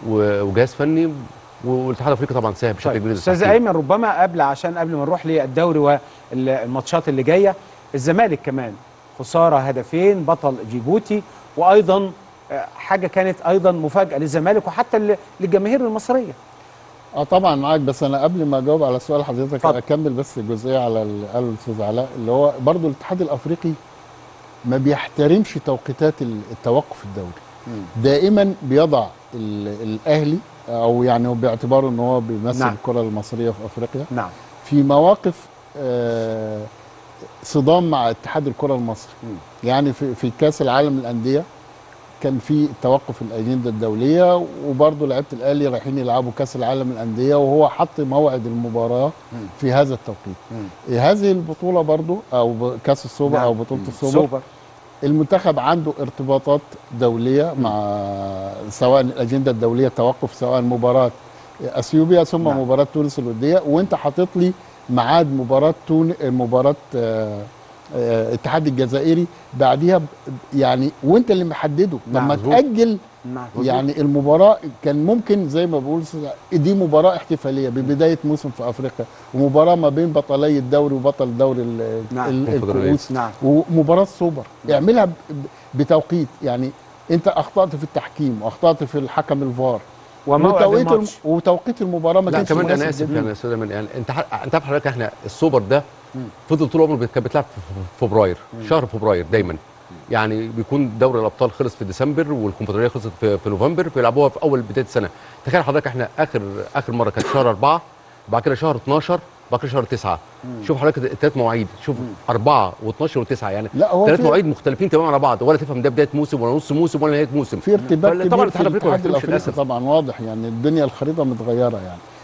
وجهاز فني، والاتحاد الافريقي طبعا ساهم بشكل كبير. استاذ ايمن، ربما قبل ما نروح للدوري والماتشات اللي جايه، الزمالك كمان خساره هدفين، بطل جيبوتي، وايضا حاجه كانت ايضا مفاجاه للزمالك وحتى للجماهير المصريه. طبعا معاك، بس انا قبل ما اجاوب على سؤال حضرتك اكمل بس الجزئيه على اللي قاله الاستاذ علاء، اللي هو برضو الاتحاد الافريقي ما بيحترمش توقيتات التوقف الدولي. دائما بيضع الاهلي، او يعني باعتباره ان هو بيمثل الكره المصريه في افريقيا في مواقف صدام مع اتحاد الكره المصري. يعني في كاس العالم للانديه كان في توقف الاجنده الدوليه، وبرضه لعيبه الاهلي رايحين يلعبوا كاس العالم للانديه، وهو حط موعد المباراه في هذا التوقيت. هذه البطوله برضه، او كاس السوبر او بطوله السوبر، المنتخب عنده ارتباطات دوليه مع سواء الاجنده الدوليه توقف، سواء مباراه اثيوبيا ثم مباراه تونس الوديه، وانت حاطط لي ميعاد مباراه الاتحاد الجزائري بعديها يعني، وانت اللي محدده. لما تاجل يعني المباراه كان ممكن زي ما بقول دي مباراه احتفاليه ببدايه موسم في افريقيا، ومباراه ما بين بطلي الدوري وبطل دوري الكؤوس، ومباراه سوبر اعملها بتوقيت. يعني انت اخطات في التحكيم واخطات في الحكم الفار، وتوقيت المباراه ما كانش كمان. انا اسف يعني يا استاذ ايمن، يعني انت عارف حضرتك احنا السوبر ده فضل طول عمره كان بيتلعب في فبراير، شهر فبراير دايما. يعني بيكون دوري الابطال خلص في ديسمبر والكونفدراليه خلصت في نوفمبر، بيلعبوها في اول بدايه السنه. تخيل حضرتك احنا اخر مره كانت شهر 4، بعد كده شهر 12، بعد كده شهر 9. شوف حضرتك الثلاث مواعيد، شوف 4 و12 و9، يعني 3 مواعيد مختلفين تماما على بعض، ولا تفهم ده بداية موسم ولا نص موسم ولا نهاية موسم. في ارتباك كبير طبعا في الاتحاد الافريقي طبعا واضح، يعني الدنيا الخريطه متغيره يعني.